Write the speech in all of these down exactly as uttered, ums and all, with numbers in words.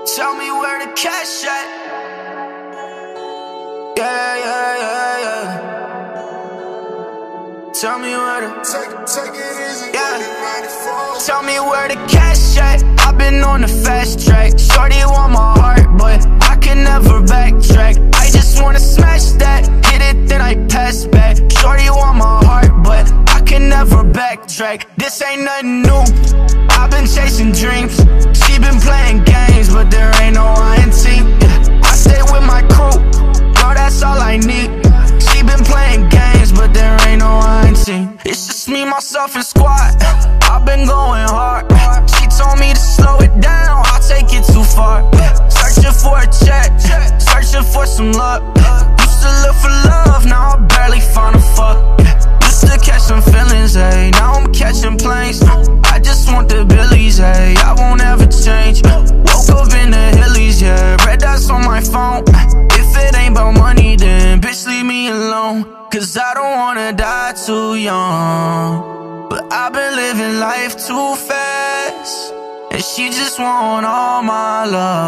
Tell me where the cash at. Yeah, yeah, yeah, yeah. Tell me where the Take, take it easy. Yeah. Tell me where the cash at. I've been on the fast track. Shorty want my heart, but I can never backtrack. I just wanna smash that. Hit it, then I pass back. Shorty want my heart, but I can never backtrack. This ain't nothing new. I've been chasing dreams. She been playing games, but there ain't no I N T. Yeah. I stay with my crew. No, that's all I need. She been playing games, but there ain't no I N T. It's just me, myself, and squad. I've been going hard. She told me to slow it down. I'll take it too far. Searching for a check, searching for some luck. Used to look for love, now I barely find a fuck. Used to catch some feelings, ayy. Now I'm catching planes. I just want the billies, ayy. I won't ever change. Woke up in the hillies, yeah. Red dots on my phone. If it ain't about money, then bitch, leave me alone. Cause I don't wanna die too young. But I've been living life too fast, and she just want all my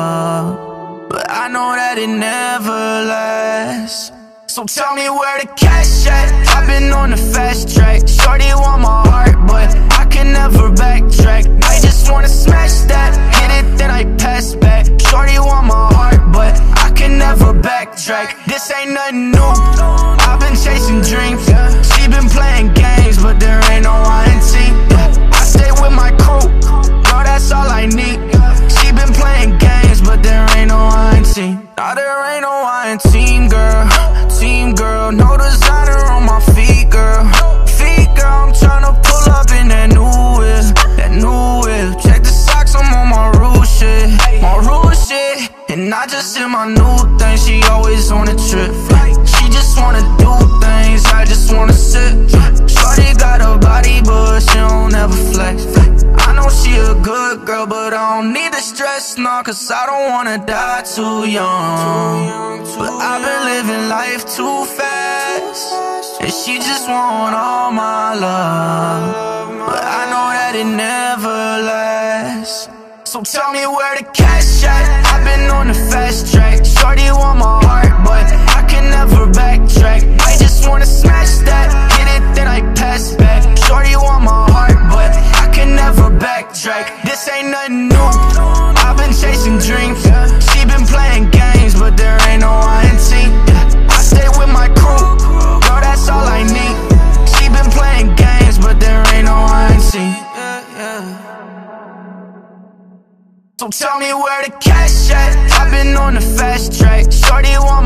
love. But I know that it never lasts. So tell me where the cash at. I've been on the fast track. Shorty want my heart, but I can never backtrack. I just wanna smash that. Hit it, then I pass back. Shorty want my heart, but I can never backtrack. This ain't nothing new. I've been chasing dreams. She been playing games, but there ain't no I N T. I stay with my crew. No, that's all I need. She been playing games, but there ain't no I N T. Nah, there ain't no I N T, girl. Team girl, no designer on my feet, girl. Feet girl, I'm tryna pull up in that new whip, that new whip. Check the socks, I'm on my rule shit, my rule shit. And I just hit my new thing, she always on a trip. She just wanna do things, I just wanna sit. Shorty got a body, but she don't ever flex. I know she a good girl, but I don't need the stress, nah. Cause I don't wanna die too young. But I've been living life too fast, and she just want all my love. But I know that it never lasts. So tell me where the cash at. I've been on the fast track. Shorty want my heart, but I can never backtrack. I just wanna smash that. Hit it, then I pass back. Shorty want my heart, but I can never backtrack. This ain't nothing new. I've been chasing dreams. She been playing games, but there ain't no I N T. I stay with my crew. No, that's all I need. She been playing games, but there ain't no I N T. So tell me where the cash at. I've been on the fast track. Shorty want